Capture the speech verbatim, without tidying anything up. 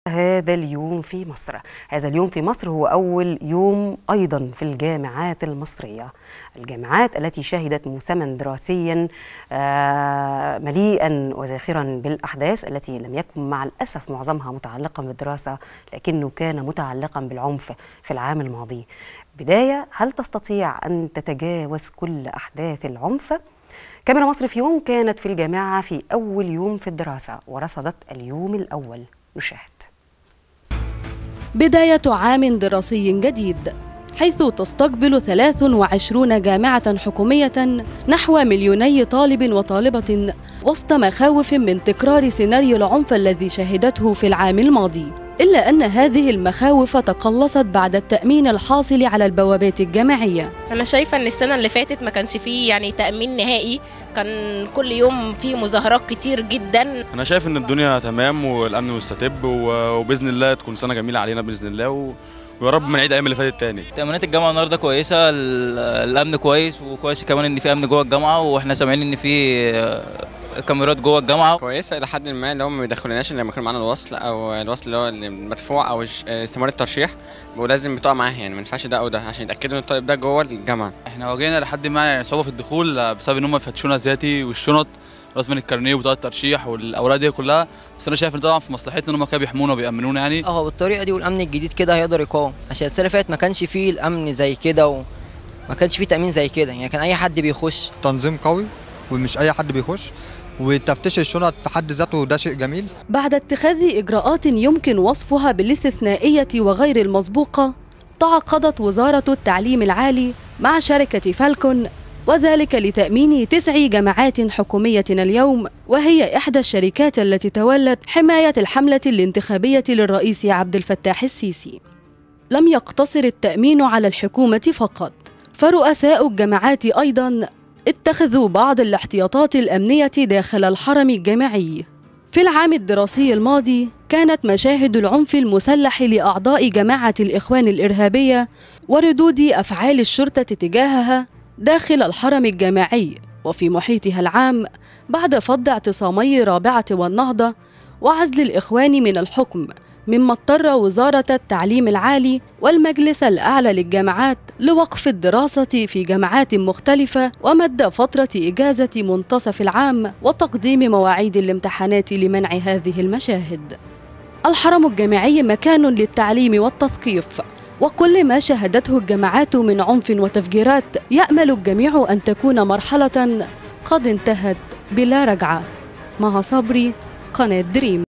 هذا اليوم في مصر. هذا اليوم في مصر هو أول يوم أيضا في الجامعات المصرية، الجامعات التي شهدت موسما دراسيا مليئا وزاخرا بالأحداث التي لم يكن مع الأسف معظمها متعلقا بالدراسة، لكنه كان متعلقا بالعنف في العام الماضي. بداية، هل تستطيع أن تتجاوز كل أحداث العنف؟ كاميرا مصر في يوم كانت في الجامعة في أول يوم في الدراسة ورصدت اليوم الأول. نشاهد. بداية عام دراسي جديد، حيث تستقبل ثلاث وعشرين جامعة حكومية نحو مليوني طالب وطالبة وسط مخاوف من تكرار سيناريو العنف الذي شهدته في العام الماضي، إلا أن هذه المخاوف تقلصت بعد التأمين الحاصل على البوابات الجامعية. أنا شايفة أن السنة اللي فاتت ما كانش فيه يعني تأمين نهائي، كان كل يوم فيه مظاهرات كتير جدا. أنا شايف أن الدنيا تمام والأمن مستتب، وبإذن الله تكون سنة جميلة علينا بإذن الله، و... ويا رب ما نعيد الايام اللي فاتت تاني. تأمينات الجامعه النهارده كويسه، الامن كويس، وكويس كمان ان في امن جوه الجامعه، واحنا سامعين ان في كاميرات جوه الجامعه كويسه الى حد ما، اللي هم ما بيدخلوناش الا لما يكون معانا الوصل او الوصل اللي هو المدفوع او استمرار الترشيح، ولازم بتقع معاه، يعني ما ينفعش ده او ده عشان يتاكدوا ان الطالب ده جوه الجامعه. احنا واجهنا لحد ما يعني صعوبه في الدخول بسبب ان هم يفتشونا ذاتي والشنط رسم الكارنيه وبطاقه الترشيح والاوراق دي كلها، بس انا شايف ان طبعا في مصلحتنا ان هم كانوا بيحمونا وبيامنونا يعني. اه بالطريقه دي والامن الجديد كده هيقدر يقاوم، عشان السنه اللي فاتت ما كانش فيه الامن زي كده وما كانش فيه تامين زي كده، يعني كان اي حد بيخش. تنظيم قوي ومش اي حد بيخش، وتفتيش الشنط في حد ذاته ده شيء جميل. بعد اتخاذ اجراءات يمكن وصفها بالاستثنائيه وغير المسبوقه، تعاقدت وزاره التعليم العالي مع شركه فالكون، وذلك لتأمين تسع جامعات حكومية اليوم، وهي إحدى الشركات التي تولت حماية الحملة الانتخابية للرئيس عبد الفتاح السيسي. لم يقتصر التأمين على الحكومة فقط، فرؤساء الجامعات أيضاً اتخذوا بعض الاحتياطات الأمنية داخل الحرم الجامعي. في العام الدراسي الماضي كانت مشاهد العنف المسلح لأعضاء جماعة الإخوان الإرهابية وردود أفعال الشرطة تجاهها داخل الحرم الجامعي وفي محيطها العام بعد فض اعتصامي رابعة والنهضة وعزل الإخوان من الحكم، مما اضطر وزارة التعليم العالي والمجلس الأعلى للجامعات لوقف الدراسة في جامعات مختلفة ومد فترة إجازة منتصف العام وتقديم مواعيد الامتحانات لمنع هذه المشاهد. الحرم الجامعي مكان للتعليم والتثقيف، وكل ما شهدته الجامعات من عنف وتفجيرات يأمل الجميع أن تكون مرحلة قد انتهت بلا رجعة. مها صبري، قناة دريم.